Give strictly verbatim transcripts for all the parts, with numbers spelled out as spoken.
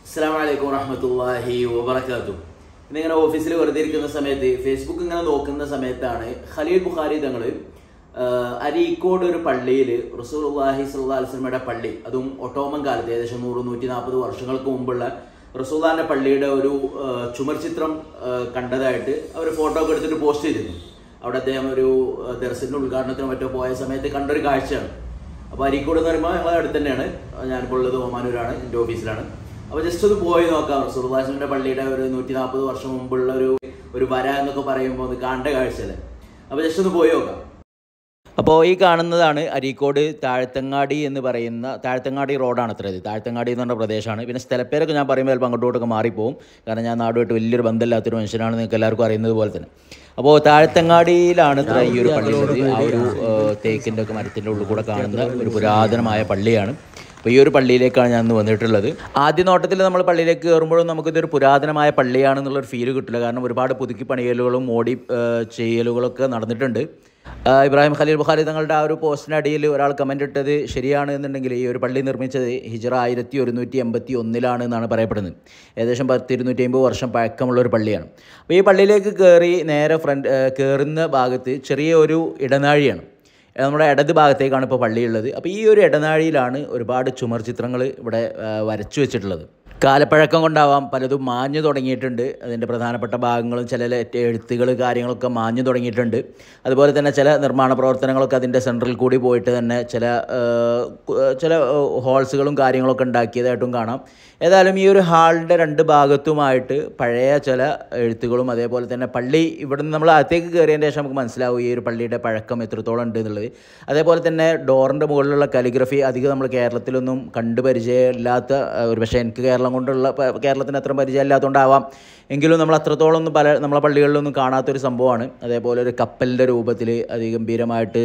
അസ്സലാമു അലൈക്കും വറഹ്മത്തുള്ളാഹി വബറകാതുഹു. ഇന്നിങ്ങനെ ഓഫീസിൽ വെറുതെ ഇരിക്കുന്ന സമയത്ത് ഫേസ്ബുക്ക് ഇങ്ങനെ നോക്കുന്ന സമയത്താണ് ഖലീൽ ബുഖാരി തങ്ങൾ അരീക്കോട് ഒരു പള്ളിയിൽ റസൂലുള്ളാഹി സ്വല്ലല്ലാഹു അലൈഹി വസല്ലമയുടെ പള്ളി, അതും ഒട്ടോമൻ കാലത്ത് ഏകദേശം നൂറ് നൂറ്റി നാൽപ്പത് വർഷങ്ങൾക്ക് മുമ്പുള്ള റസൂലുള്ളാഹിന്റെ പള്ളിയുടെ ഒരു ചുമർ ചിത്രം കണ്ടതായിട്ട് അവർ ഫോട്ടോ ഒക്കെ എടുത്തിട്ട് പോസ്റ്റ് ചെയ്തിരുന്നു. അവിടെ അദ്ദേഹം ഒരു ദർസിന്റെ ഉദ്ഘാടനത്തിന് മറ്റോ പോയ സമയത്ത് കണ്ടൊരു കാഴ്ചയാണ്. അപ്പോൾ അരീക്കോട് എന്ന് പറയുമ്പോൾ ഞങ്ങളുടെ അടുത്ത് തന്നെയാണ്, ഞാനിപ്പോൾ ഉള്ളത് ഓമാനൂരാണ്, എൻ്റെ ഓഫീസിലാണ്. അപ്പോൾ ജസ്റ്റ് ഒന്ന് പോയി നോക്കാം. റസൂലുള്ളാഹിന്റെ പള്ളിയുടെ ഒരു നൂറ്റി നാൽപ്പത് വർഷം മുമ്പുള്ള ഒരു ഒരു വര എന്നൊക്കെ പറയുമ്പോൾ അത് കാണേണ്ട കാഴ്ചയല്ലേ. അപ്പോൾ ജസ്റ്റ് ഒന്ന് പോയി നോക്കാം. അപ്പോൾ ഈ കാണുന്നതാണ് അരീക്കോട് താഴത്തങ്ങാടി എന്ന് പറയുന്ന, താഴത്തങ്ങാടി റോഡാണ് അത്ര, ഇത് താഴത്തങ്ങാടി എന്ന് പറഞ്ഞ പ്രദേശമാണ്. പിന്നെ സ്ഥലപ്പേരൊക്കെ ഞാൻ പറയുമ്പോൾ ചിലപ്പോൾ അങ്ങോട്ടോട്ടൊക്കെ മാറിപ്പോവും, കാരണം ഞാൻ നാടുമായിട്ട് വലിയൊരു ബന്ധമില്ലാത്തൊരു മനുഷ്യനാണ്, നിങ്ങൾക്ക് എല്ലാവർക്കും അറിയുന്നത് പോലെ തന്നെ. അപ്പോൾ താഴത്തങ്ങാടിയിലാണ് ഇത്ര ഈ ഒരു പള്ളി ഉള്ളത്. ആ ഒരു തേക്കിൻ്റെ ഒക്കെ മരത്തിൻ്റെ ഉള്ളിൽ കൂടെ കാണുന്ന ഒരു പുരാതനമായ പള്ളിയാണ്. അപ്പോൾ ഈ ഒരു പള്ളിയിലേക്കാണ് ഞാൻ ഇന്ന് വന്നിട്ടുള്ളത്. ആദ്യ നോട്ടത്തിൽ നമ്മൾ പള്ളിയിലേക്ക് കയറുമ്പോഴും നമുക്കിതൊരു പുരാതനമായ പള്ളിയാണെന്നുള്ളൊരു ഫീല് കിട്ടില്ല, കാരണം ഒരുപാട് പുതുക്കി പണിയലുകളും മോഡി ചെയ്യലുകളൊക്കെ നടന്നിട്ടുണ്ട്. ഇബ്രാഹിം ഖലീൽ ബുഖാരി തങ്ങളുടെ ആ ഒരു പോസ്റ്റിൻ്റെ അടിയിൽ ഒരാൾ കമൻ്റ് ഇട്ടത് ശരിയാണ് എന്നുണ്ടെങ്കിൽ, ഈ ഒരു പള്ളി നിർമ്മിച്ചത് ഹിജ്റ ആയിരത്തി ഒരുന്നൂറ്റി എൺപത്തി ഒന്നിലാണ് എന്നാണ് പറയപ്പെടുന്നത്. ഏകദേശം പത്ത് ഇരുന്നൂറ്റി അമ്പത് വർഷം പഴക്കമുള്ളൊരു പള്ളിയാണ്. അപ്പോൾ ഈ പള്ളിയിലേക്ക് കയറി നേരെ ഫ്രണ്ട് കയറുന്ന ഭാഗത്ത് ചെറിയ ഒരു ഇടനാഴിയാണ്, നമ്മുടെ ഇടത് ഭാഗത്തേക്കാണ് ഇപ്പോൾ പള്ളിയുള്ളത്. അപ്പോൾ ഈ ഒരു ഇടനാഴിയിലാണ് ഒരുപാട് ചുമർ ചിത്രങ്ങൾ ഇവിടെ വരച്ചു വെച്ചിട്ടുള്ളത്. കാലപ്പഴക്കം കൊണ്ടാവാം പലതും മാഞ്ഞു തുടങ്ങിയിട്ടുണ്ട്. അതിൻ്റെ പ്രധാനപ്പെട്ട ഭാഗങ്ങളും ചില എഴുത്തുകൾ കാര്യങ്ങളൊക്കെ മാഞ്ഞു തുടങ്ങിയിട്ടുണ്ട്. അതുപോലെ തന്നെ ചില നിർമ്മാണ പ്രവർത്തനങ്ങളൊക്കെ അതിൻ്റെ സെൻറ്ററിൽ കൂടി പോയിട്ട് തന്നെ ചില ചില ഹോൾസുകളും കാര്യങ്ങളൊക്കെ ഉണ്ടാക്കിയതായിട്ടും കാണാം. ഏതായാലും ഈ ഒരു ഹാളിൻ്റെ രണ്ട് ഭാഗത്തുമായിട്ട് പഴയ ചില എഴുത്തുകളും അതേപോലെ തന്നെ പള്ളി ഇവിടെ നിന്ന് നമ്മൾ അകത്തേക്ക് കയറിയതിന് ശേഷം നമുക്ക് മനസ്സിലാവും ഈ ഒരു പള്ളിയുടെ പഴക്കം എത്രത്തോളം ഉണ്ട് എന്നുള്ളത്. അതേപോലെ തന്നെ ഡോറിൻ്റെ മുകളിലുള്ള കാലിഗ്രഫി അധികം നമ്മൾ കേരളത്തിലൊന്നും കണ്ടു പരിചയമില്ലാത്ത, ഒരു പക്ഷേ എനിക്ക് കേരളം കൊണ്ടുള്ള കേരളത്തിന് അത്ര പരിചയമില്ലാത്തതുകൊണ്ടാവാം, എങ്കിലും നമ്മൾ അത്രത്തോളം ഒന്നും പല നമ്മളെ പള്ളികളിലൊന്നും കാണാത്തൊരു സംഭവമാണ്. അതേപോലെ ഒരു കപ്പലിൻ്റെ രൂപത്തിൽ അതിഗംഭീരമായിട്ട്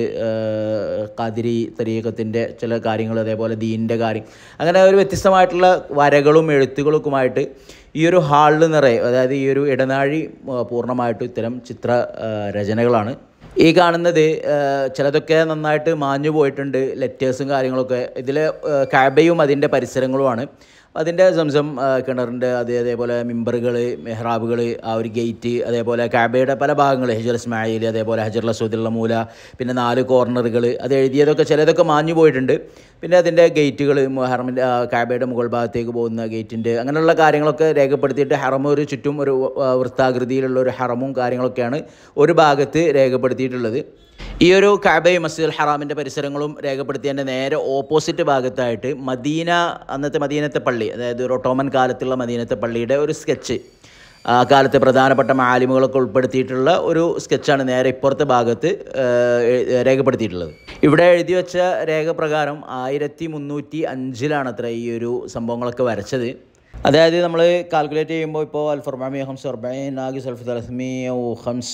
ഖാദിരി തരീഖത്തിൻ്റെ ചില കാര്യങ്ങൾ, അതേപോലെ ദീനിൻ്റെ കാര്യം, അങ്ങനെ ഒരു വ്യത്യസ്തമായിട്ടുള്ള വരകളും എഴുത്തുകളൊക്കെയുമായിട്ട് ഈ ഒരു ഹാളിൽ നിറയെ, അതായത് ഈ ഒരു ഇടനാഴി പൂർണ്ണമായിട്ടും ഇത്തരം ചിത്ര രചനകളാണ്. ഈ കാണുന്നത് ചിലതൊക്കെ നന്നായിട്ട് മാഞ്ഞു പോയിട്ടുണ്ട്, ലെറ്റേഴ്സും കാര്യങ്ങളൊക്കെ. ഇതിൽ കഅബയും അതിൻ്റെ പരിസരങ്ങളുമാണ്. അതിൻ്റെ സംസം കിണറിൻ്റെ അത്, അതേപോലെ മിമ്പറുകൾ, മെഹ്റാബുകൾ, ആ ഒരു ഗേറ്റ്, അതേപോലെ കഅബയുടെ പല ഭാഗങ്ങൾ, ഹജർ ഇസ്മായിൽ, അതേപോലെ ഹജറുൽ അസ്വദിലുള്ള മൂല, പിന്നെ നാല് കോർണറുകൾ, അത് എഴുതിയതൊക്കെ ചിലതൊക്കെ മാഞ്ഞു പോയിട്ടുണ്ട്. പിന്നെ അതിൻ്റെ ഗേറ്റുകൾ, ഹറമിൻ്റെ കഅബയുടെ മുകൾ ഭാഗത്തേക്ക് പോകുന്ന ഗേറ്റിൻ്റെ അങ്ങനെയുള്ള കാര്യങ്ങളൊക്കെ രേഖപ്പെടുത്തിയിട്ട് ഹറം ഒരു ചുറ്റും ഒരു വൃത്താകൃതിയിലുള്ള ഒരു ഹറമും കാര്യങ്ങളൊക്കെയാണ് ഒരു ഭാഗത്ത് രേഖപ്പെടുത്തിയിട്ടുള്ളത്. ഈ ഒരു കഅബയും മസ്ജിദുൽ ഹറാമിൻ്റെ പരിസരങ്ങളും രേഖപ്പെടുത്തിയതിൻ്റെ നേരെ ഓപ്പോസിറ്റ് ഭാഗത്തായിട്ട് മദീന, അന്നത്തെ മദീനത്തെ പള്ളി, അതായത് ഒരു ഒട്ടോമൻ കാലത്തുള്ള മദീനത്തെ പള്ളിയുടെ ഒരു സ്കെച്ച്, ആ കാലത്തെ പ്രധാനപ്പെട്ട മാലിമുകളൊക്കെ ഉൾപ്പെടുത്തിയിട്ടുള്ള ഒരു സ്കെച്ചാണ് നേരെ ഇപ്പുറത്തെ ഭാഗത്ത് രേഖപ്പെടുത്തിയിട്ടുള്ളത്. ഇവിടെ എഴുതി വെച്ച രേഖ പ്രകാരം ആയിരത്തി മുന്നൂറ്റി അഞ്ചിലാണ് അത്ര ഈ ഒരു സംഭവങ്ങളൊക്കെ വരച്ചത്. അതായത് നമ്മൾ കാൽക്കുലേറ്റ് ചെയ്യുമ്പോൾ ഇപ്പോൾ അൽഫർമാമിയ ഹംസ അർബഈൻ നാഗിസ് അൽഫ് തലസ്മിയ ഹംസ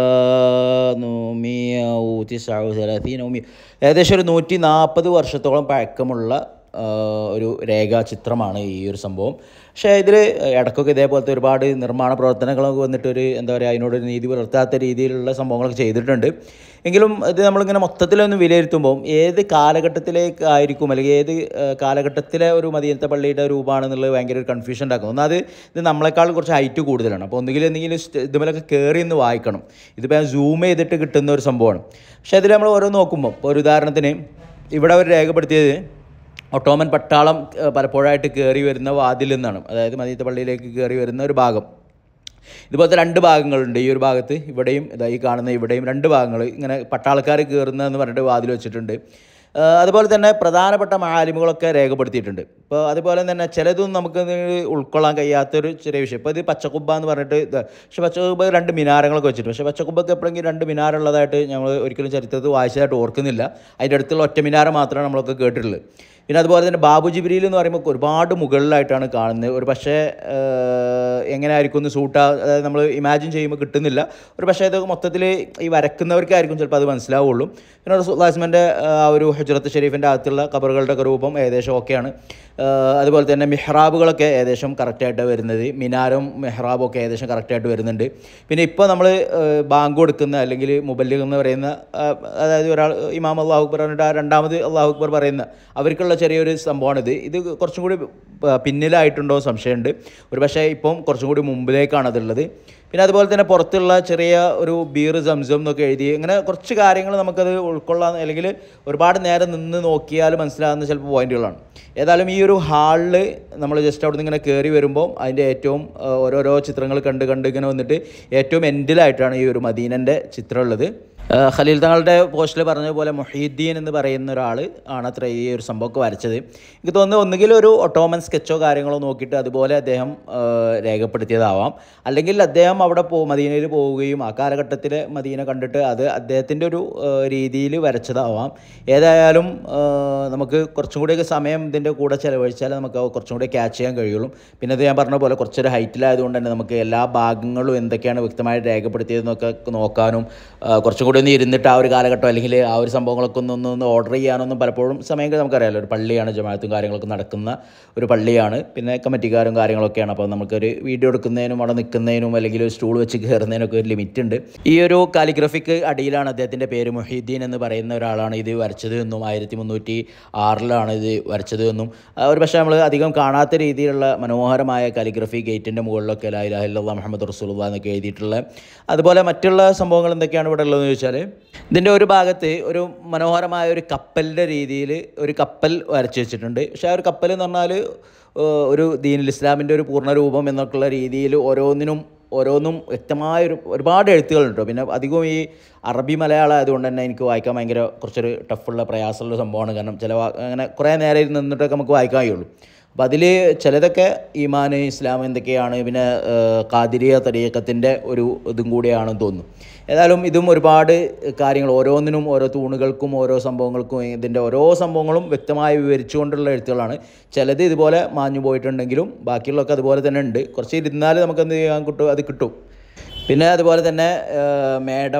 നൂമിയ തിസ്അ തലസീന ഉമിയ, ഏകദേശം ഒരു നൂറ്റി നാൽപ്പത് വർഷത്തോളം പഴക്കമുള്ള ഒരു രേഖാചിത്രമാണ് ഈ ഒരു സംഭവം. പക്ഷേ ഇതിൽ ഇടയ്ക്കൊക്കെ ഇതേപോലത്തെ ഒരുപാട് നിർമ്മാണ പ്രവർത്തനങ്ങളൊക്കെ വന്നിട്ടൊരു എന്താ പറയുക, അതിനോടൊരു നീതി പുലർത്താത്ത രീതിയിലുള്ള സംഭവങ്ങളൊക്കെ ചെയ്തിട്ടുണ്ട്. എങ്കിലും ഇത് നമ്മളിങ്ങനെ മൊത്തത്തിലൊന്ന് വിലയിരുത്തുമ്പോൾ ഏത് കാലഘട്ടത്തിലേക്കായിരിക്കും, അല്ലെങ്കിൽ ഏത് കാലഘട്ടത്തിലെ ഒരു മദീനത്തെ പള്ളിയുടെ രൂപമാണെന്നുള്ളത് ഭയങ്കര ഒരു കൺഫ്യൂഷൻ ഉണ്ടാക്കും. ഒന്നത് ഇത് നമ്മളെക്കാൾ കുറച്ച് ഹൈറ്റ് കൂടുതലാണ്. അപ്പോൾ ഒന്നുകിൽ എന്തെങ്കിലും ഇതുമേലൊക്കെ കയറി എന്ന് വായിക്കണം. ഇതിപ്പോൾ ഞാൻ സൂം ചെയ്തിട്ട് കിട്ടുന്ന ഒരു സംഭവമാണ്. പക്ഷേ അതിൽ നമ്മൾ ഓരോ നോക്കുമ്പോൾ, ഇപ്പോൾ ഒരു ഉദാഹരണത്തിന് ഇവിടെ അവർ രേഖപ്പെടുത്തിയത് ഒട്ടോമൻ പട്ടാളം പലപ്പോഴായിട്ട് കയറി വരുന്ന വാതിൽ നിന്നാണ്, അതായത് മദീനത്തെ പള്ളിയിലേക്ക് കയറി വരുന്ന ഒരു ഭാഗം. ഇതുപോലത്തെ രണ്ട് ഭാഗങ്ങളുണ്ട് ഈ ഒരു ഭാഗത്ത്, ഇവിടെയും ഇതാ ഈ കാണുന്ന ഇവിടെയും രണ്ട് ഭാഗങ്ങൾ ഇങ്ങനെ പട്ടാളക്കാർ കയറുന്നതെന്ന് പറഞ്ഞിട്ട് വാതിൽ വെച്ചിട്ടുണ്ട്. അതുപോലെ തന്നെ പ്രധാനപ്പെട്ട മാലിമുകളൊക്കെ രേഖപ്പെടുത്തിയിട്ടുണ്ട്. ഇപ്പോൾ അതുപോലെ തന്നെ ചിലതൊന്നും നമുക്ക് ഉൾക്കൊള്ളാൻ കഴിയാത്തൊരു ചെറിയ വിഷയം. ഇപ്പോൾ ഇത് പച്ചക്കുബ്ബ എന്ന് പറഞ്ഞിട്ട്, പക്ഷേ പച്ചക്കുബ്ബ രണ്ട് മിനാരങ്ങളൊക്കെ വെച്ചിട്ടുണ്ട്. പക്ഷേ പച്ചക്കുബ്ബക്ക് എപ്പോഴെങ്കിലും രണ്ട് മിനാറുള്ളതായിട്ട് ഞങ്ങൾ ഒരിക്കലും ചരിത്രത്തിൽ വായിച്ചതായിട്ട് ഓർക്കുന്നില്ല. അതിൻ്റെ അടുത്തുള്ള ഒറ്റ മിനാര മാത്രമാണ് നമ്മളൊക്കെ കേട്ടിട്ടുള്ളത്. പിന്നെ അതുപോലെ തന്നെ ബാബു ജിബ്രീൽ എന്ന് പറയുമ്പോൾ ഒരുപാട് മുകളിലായിട്ടാണ് കാണുന്നത്. ഒരു പക്ഷേ എങ്ങനെയായിരിക്കും ഒന്ന് സൂട്ടാ, അതായത് നമ്മൾ ഇമാജിൻ ചെയ്യുമ്പോൾ കിട്ടുന്നില്ല. ഒരു പക്ഷേ ഇത് മൊത്തത്തിൽ ഈ വരക്കുന്നവർക്കായിരിക്കും ചിലപ്പോൾ അത് മനസ്സിലാവുള്ളൂ. പിന്നെ റസൂലുള്ളാഹിന്റെ ആ ഒരു ഹുജ്റത്ത് ഷെരീഫിൻ്റെ അകത്തുള്ള ഖബറുകളുടെ ഒക്കെ രൂപം ഏകദേശം ഓക്കെയാണ്. അതുപോലെ തന്നെ മിഹ്റാബുകളൊക്കെ ഏകദേശം കറക്റ്റായിട്ട് വരുന്നത്, മിനാരും മിഹ്റാബും ഒക്കെ ഏകദേശം കറക്റ്റായിട്ട് വരുന്നുണ്ട്. പിന്നെ ഇപ്പോൾ നമ്മൾ ബാങ്ക് കൊടുക്കുന്ന അല്ലെങ്കിൽ മുബല്ലിഗ് എന്ന് പറയുന്ന, അതായത് ഒരാൾ ഇമാം അല്ലാഹു അക്ബർ പറഞ്ഞിട്ട് ആ രണ്ടാമത് അല്ലാഹു അക്ബർ പറയുന്ന അവർക്കുള്ള ചെറിയൊരു സംഭവമാണിത്. ഇത് കുറച്ചും കൂടി പിന്നിലായിട്ടുണ്ടോ സംശയമുണ്ട്. ഒരു പക്ഷേ ഇപ്പം കുറച്ചും കൂടി മുമ്പിലേക്കാണ് അതുള്ളത്. പിന്നെ അതുപോലെ തന്നെ പുറത്തുള്ള ചെറിയ ഒരു ബീർ സംസം എന്നൊക്കെ എഴുതി, ഇങ്ങനെ കുറച്ച് കാര്യങ്ങൾ നമുക്കത് ഉൾക്കൊള്ളാൻ അല്ലെങ്കിൽ ഒരുപാട് നേരം നിന്ന് നോക്കിയാൽ മനസ്സിലാകുന്ന ചിലപ്പോൾ പോയിന്റുകളാണ്. ഏതായാലും ഈ ഒരു ഹാളിൽ നമ്മൾ ജസ്റ്റ് അവിടെ നിന്ന് ഇങ്ങനെ കയറി വരുമ്പോൾ അതിൻ്റെ ഏറ്റവും ഓരോരോ ചിത്രങ്ങൾ കണ്ട് കണ്ട് ഇങ്ങനെ വന്നിട്ട് ഏറ്റവും എൻഡിലായിട്ടാണ് ഈ ഒരു മദീനൻ്റെ ചിത്രം ഉള്ളത്. ഖലീൽ തങ്ങളുടെ പോസ്റ്റിൽ പറഞ്ഞതുപോലെ മുഹീദ്ദീൻ എന്ന് പറയുന്ന ഒരാൾ ആണ് അത്ര ഈ ഒരു സംഭവമൊക്കെ വരച്ചത്. എനിക്ക് തോന്നുന്നു ഒന്നുകിൽ ഒരു ഒട്ടോമൻ സ്കെച്ചോ കാര്യങ്ങളോ നോക്കിയിട്ട് അതുപോലെ അദ്ദേഹം രേഖപ്പെടുത്തിയതാവാം, അല്ലെങ്കിൽ അദ്ദേഹം അവിടെ പോ മദീനയിൽ പോവുകയും ആ കാലഘട്ടത്തിലെ മദീന കണ്ടിട്ട് അത് അദ്ദേഹത്തിൻ്റെ ഒരു രീതിയിൽ വരച്ചതാവാം. ഏതായാലും നമുക്ക് കുറച്ചും കൂടിയൊക്കെ സമയം ഇതിൻ്റെ കൂടെ ചിലവഴിച്ചാൽ നമുക്ക് കുറച്ചും കൂടി ക്യാച്ച് ചെയ്യാൻ കഴിയുള്ളൂ. പിന്നെ അത് ഞാൻ പറഞ്ഞ പോലെ കുറച്ചൊരു ഹൈറ്റിലായതുകൊണ്ട് തന്നെ നമുക്ക് എല്ലാ ഭാഗങ്ങളും എന്തൊക്കെയാണ് വ്യക്തമായിട്ട് രേഖപ്പെടുത്തിയതെന്നൊക്കെ നോക്കാനും കുറച്ചും കൂടി ഒന്ന് ഇരുന്നിട്ട് ആ ഒരു കാലഘട്ടം അല്ലെങ്കിൽ ആ ഒരു സംഭവങ്ങളൊക്കെ ഒന്ന് ഒന്ന് ഒന്ന് ഓർഡർ ചെയ്യാനൊന്നും പലപ്പോഴും സമയം നമുക്കറിയാമല്ലോ. ഒരു പള്ളിയാണ്, ജമാഅത്തും കാര്യങ്ങളൊക്കെ നടക്കുന്ന ഒരു പള്ളിയാണ്, പിന്നെ കമ്മിറ്റിക്കാരും കാര്യങ്ങളൊക്കെയാണ്. അപ്പോൾ നമുക്കൊരു വീഡിയോ എടുക്കുന്നതിനും അവിടെ നിൽക്കുന്നതിനും അല്ലെങ്കിൽ ഒരു സ്റ്റൂൾ വെച്ച് കയറുന്നതിനൊക്കെ ഒരു ലിമിറ്റ് ഉണ്ട്. ഈ ഒരു കാലിഗ്രഫിക്ക് അടിയിലാണ് അദ്ദേഹത്തിൻ്റെ പേര് മുഹീദ്ദീൻ എന്ന് പറയുന്ന ഒരാളാണ് ഇത് വരച്ചത് എന്നും ആയിരത്തി മുന്നൂറ്റി ആറിലാണ് ഇത് വരച്ചത് എന്നും, ഒരു പക്ഷേ നമ്മൾ അധികം കാണാത്ത രീതിയിലുള്ള മനോഹരമായ കാലിഗ്രഫി ഗേറ്റിൻ്റെ മുകളിലൊക്കെ ലാ ഇലാഹ ഇല്ലല്ലാഹ് മുഹമ്മദ് റസൂലുള്ളാഹ് എന്നൊക്കെ എഴുതിയിട്ടുള്ളത്. അതുപോലെ മറ്റുള്ള സംഭവങ്ങൾ എന്തൊക്കെയാണ് ഇവിടെ ഉള്ളതെന്ന് ചോദിച്ചാൽ, ഇതിൻ്റെ ഒരു ഭാഗത്ത് ഒരു മനോഹരമായ ഒരു കപ്പലിൻ്റെ രീതിയിൽ ഒരു കപ്പൽ വരച്ച് വെച്ചിട്ടുണ്ട്. പക്ഷേ ആ ഒരു കപ്പൽ എന്ന് പറഞ്ഞാൽ ഒരു ദീനുൽ ഇസ്ലാമിൻ്റെ ഒരു പൂർണ്ണരൂപം എന്നൊക്കെയുള്ള രീതിയിൽ ഓരോന്നിനും ഓരോന്നും വ്യക്തമായൊരു ഒരുപാട് എഴുത്തുകളുണ്ട്. പിന്നെ അധികവും ഈ അറബി മലയാളം ആയതുകൊണ്ട് തന്നെ എനിക്ക് വായിക്കാൻ ഭയങ്കര കുറച്ചൊരു ടഫുള്ള പ്രയാസമുള്ള സംഭവമാണ്. കാരണം ചില അങ്ങനെ കുറേ നേരം നിന്നിട്ടൊക്കെ നമുക്ക് വായിക്കാൻ കഴിയുള്ളൂ. അപ്പോൾ അതിൽ ചിലതൊക്കെ ഈമാൻ, ഇസ്ലാം എന്തൊക്കെയാണ്, പിന്നെ ഖാദിരിയ തരീഖത്തിൻ്റെ ഒരു ഇതും കൂടിയാണെന്ന് തോന്നുന്നു. ഏതായാലും ഇതും ഒരുപാട് കാര്യങ്ങൾ ഓരോന്നിനും ഓരോ തൂണുകൾക്കും ഓരോ സംഭവങ്ങൾക്കും ഇതിൻ്റെ ഓരോ സംഭവങ്ങളും വ്യക്തമായി വിവരിച്ചുകൊണ്ടുള്ള എഴുത്തുകളാണ്. ചിലത് ഇതുപോലെ മാഞ്ഞു പോയിട്ടുണ്ടെങ്കിലും ബാക്കിയുള്ളതൊക്കെ അതുപോലെ തന്നെ ഉണ്ട്. കുറച്ച് ഇരുന്നാൽ നമുക്കെന്ത് ചെയ്യാൻ കിട്ടും, അത് കിട്ടും. പിന്നെ അതുപോലെ തന്നെ മേടം,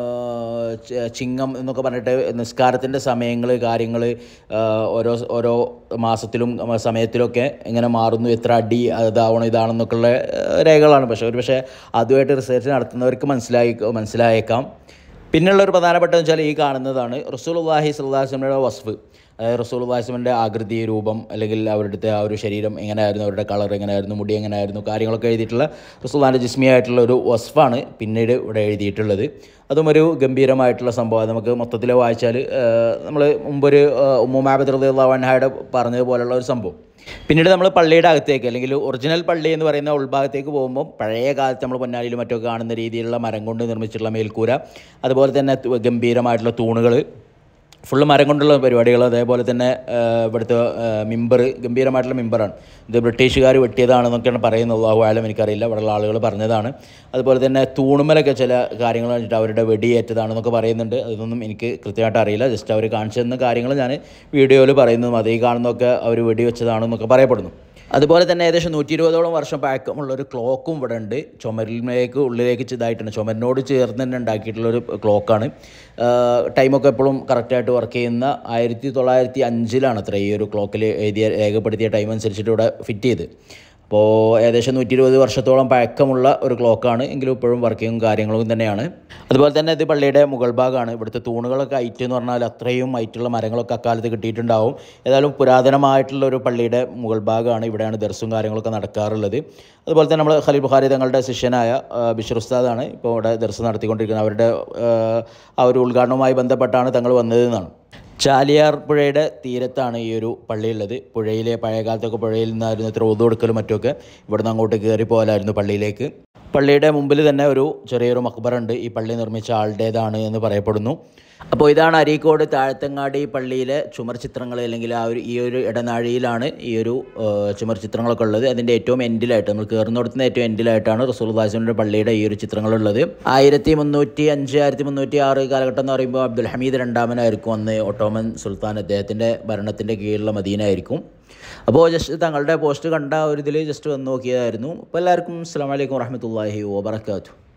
ചിങ്ങം എന്നൊക്കെ പറഞ്ഞിട്ട് നിസ്കാരത്തിൻ്റെ സമയങ്ങൾ, കാര്യങ്ങൾ ഓരോ ഓരോ മാസത്തിലും സമയത്തിലൊക്കെ എങ്ങനെ മാറുന്നു, എത്ര അടി അതാവണം ഇതാണെന്നൊക്കെയുള്ള രേഖകളാണ്. പക്ഷേ ഒരു പക്ഷേ അതുമായിട്ട് റിസർച്ച് നടത്തുന്നവർക്ക് മനസ്സിലായി മനസ്സിലായേക്കാം. പിന്നെയുള്ളൊരു പ്രധാനപ്പെട്ടതെന്ന് വെച്ചാൽ ഈ കാണുന്നതാണ് റസൂലുള്ളാഹി സ്വല്ലല്ലാഹു അലൈഹി വസല്ലമയുടെ വസ്ഫ്. അതായത് റസൂലുള്ളാഹി സ്വല്ലല്ലാഹു ആകൃതി, രൂപം, അല്ലെങ്കിൽ അവരുടെ ആ ഒരു ശരീരം എങ്ങനെയായിരുന്നു, അവരുടെ കളർ എങ്ങനെയായിരുന്നു, മുടി എങ്ങനെയായിരുന്നു, കാര്യങ്ങളൊക്കെ എഴുതിയിട്ടുള്ള റസൂലുള്ളാഹിൻ്റെ ജിസ്മിയായിട്ടുള്ള ഒരു വസ്ഫാണ് പിന്നീട് ഇവിടെ എഴുതിയിട്ടുള്ളത്. അതും ഒരു ഗംഭീരമായിട്ടുള്ള സംഭവം. നമുക്ക് മൊത്തത്തിൽ വായിച്ചാൽ നമ്മൾ മുമ്പൊരു ഉമ്മു മഅബദ് റളിയല്ലാഹു അൻഹയുടെ പറഞ്ഞതുപോലുള്ള ഒരു സംഭവം. പിന്നീട് നമ്മൾ പള്ളിയുടെ അകത്തേക്ക് അല്ലെങ്കിൽ ഒറിജിനൽ പള്ളി എന്ന് പറയുന്ന ഉൾഭാഗത്തേക്ക് പോകുമ്പോൾ പഴയ കാലത്ത് നമ്മൾ പൊന്നാനിയിലും മറ്റൊക്കെ കാണുന്ന രീതിയിലുള്ള മരം കൊണ്ട് നിർമ്മിച്ചിട്ടുള്ള മേൽക്കൂര, അതുപോലെ തന്നെ ഗംഭീരമായിട്ടുള്ള തൂണുകൾ, ഫുള്ള് മരം കൊണ്ടുള്ള പരിപാടികൾ. അതേപോലെ തന്നെ ഇവിടുത്തെ മിമ്പർ ഗംഭീരമായിട്ടുള്ള മിമ്പറാണ്. ഇത് ബ്രിട്ടീഷുകാർ വെട്ടിയതാണെന്നൊക്കെയാണ് പറയുന്നത്. അല്ലാഹു ആലം, എനിക്കറിയില്ല, ഇവിടെയുള്ള ആളുകൾ പറഞ്ഞതാണ്. അതുപോലെ തന്നെ തൂണുമലൊക്കെ ചില കാര്യങ്ങൾ വെച്ചിട്ട് അവരുടെ വെടിയേറ്റതാണെന്നൊക്കെ പറയുന്നുണ്ട്. അതൊന്നും എനിക്ക് കൃത്യമായിട്ട് അറിയില്ല. ജസ്റ്റ് അവർ കാണിച്ചു തന്ന കാര്യങ്ങൾ ഞാൻ വീഡിയോയിൽ പറയുന്നതും അതേ കാണുന്നതൊക്കെ അവർ വെടിവെച്ചതാണെന്നൊക്കെ പറയപ്പെടുന്നു. അതുപോലെ തന്നെ ഏകദേശം നൂറ്റി ഇരുപതോളം വർഷം പഴക്കമുള്ളൊരു ക്ലോക്കും ഇവിടെ ഉണ്ട്. ചുമരിലേക്ക് ഉള്ളിലേക്ക് ഇതായിട്ടുണ്ട്, ചുമരിനോട് ചേർന്ന് തന്നെ ഉണ്ടാക്കിയിട്ടുള്ളൊരു ക്ലോക്കാണ്. ടൈമൊക്കെ എപ്പോഴും കറക്റ്റായിട്ട് വർക്ക് ചെയ്യുന്ന ആയിരത്തി തൊള്ളായിരത്തി അഞ്ചിലാണ് അത്ര ഈ ഒരു ക്ലോക്കിൽ എഴുതിയ രേഖപ്പെടുത്തിയ ടൈം അനുസരിച്ചിട്ട് ഇവിടെ ഫിറ്റ് ചെയ്ത്. അപ്പോൾ ഏകദേശം നൂറ്റി ഇരുപത് വർഷത്തോളം പഴക്കമുള്ള ഒരു ക്ലോക്കാണ്, എങ്കിലും ഇപ്പോഴും വർക്കിങ്ങും കാര്യങ്ങളും തന്നെയാണ്. അതുപോലെ തന്നെ ഇത് പള്ളിയുടെ മുകൾ ഭാഗമാണ്. ഇവിടുത്തെ തൂണുകളൊക്കെ ഹൈറ്റ് എന്ന് പറഞ്ഞാൽ അത്രയും ഹൈറ്റുള്ള മരങ്ങളൊക്കെ അക്കാലത്ത് കിട്ടിയിട്ടുണ്ടാവും. ഏതായാലും പുരാതനമായിട്ടുള്ള ഒരു പള്ളിയുടെ മുകൾ ഭാഗമാണ്. ഇവിടെയാണ് ദർസും കാര്യങ്ങളൊക്കെ നടക്കാറുള്ളത്. അതുപോലെ തന്നെ നമ്മൾ ഖലീൽ ബുഖാരി തങ്ങളുടെ ശിഷ്യനായ ബിഷർ ഉസ്താദാണ് ഇപ്പോൾ ഇവിടെ ദർസ് നടത്തിക്കൊണ്ടിരിക്കുന്നത്. അവരുടെ ആ ഒരു ഉദ്ഘാടനവുമായി ബന്ധപ്പെട്ടാണ് തങ്ങൾ വന്നതെന്നാണ്. ചാലിയാർ പുഴയുടെ തീരത്താണ് ഈ ഒരു പള്ളിയുള്ളത്. പുഴയിലെ പഴയകാലത്തൊക്കെ പുഴയിൽ നിന്നായിരുന്നു ഇത്ര ഒതു കൊടുക്കലും മറ്റുമൊക്കെ. ഇവിടുന്ന് അങ്ങോട്ട് കയറി പോകലായിരുന്നു പള്ളിയിലേക്ക്. പള്ളിയുടെ മുമ്പിൽ തന്നെ ഒരു ചെറിയൊരു മക്ബറുണ്ട്. ഈ പള്ളി നിർമ്മിച്ച ആളുടേതാണ് എന്ന് പറയപ്പെടുന്നു. അപ്പോൾ ഇതാണ് അരീക്കോട് താഴത്തങ്ങാടി പള്ളിയിലെ ചുമർ ചിത്രങ്ങൾ, അല്ലെങ്കിൽ ആ ഒരു ഈ ഒരു ഇടനാഴിയിലാണ് ഈ ഒരു ചുമർ ചിത്രങ്ങളൊക്കെ ഉള്ളത്. അതിൻ്റെ ഏറ്റവും എൻഡിലായിട്ട് നമ്മൾ കയറുന്നിടത്തുനിന്ന് ഏറ്റവും എൻഡിലായിട്ടാണ് റസൂലുള്ളാഹി സ്വല്ലല്ലാഹു പള്ളിയുടെ ഈ ഒരു ചിത്രങ്ങളുള്ളത്. ആയിരത്തി മുന്നൂറ്റി അഞ്ച് ആയിരത്തി മുന്നൂറ്റി ആറ് കാലഘട്ടം എന്ന് പറയുമ്പോൾ അബ്ദുൽ ഹമീദ് രണ്ടാമനായിരിക്കും അന്ന് ഒട്ടോമൻ സുൽത്താൻ. അദ്ദേഹത്തിൻ്റെ ഭരണത്തിൻ്റെ കീഴിലുള്ള മദീന ആയിരിക്കും. അപ്പോൾ ജസ്റ്റ് തങ്ങളുടെ പോസ്റ്റ് കണ്ട ഒരു ഇതിൽ ജസ്റ്റ് വന്ന് നോക്കിയതായിരുന്നു. അപ്പോൾ എല്ലാവർക്കും അസ്സലാമു അലൈക്കും വറഹ്മത്തുള്ളാഹി വബറകാതുഹു.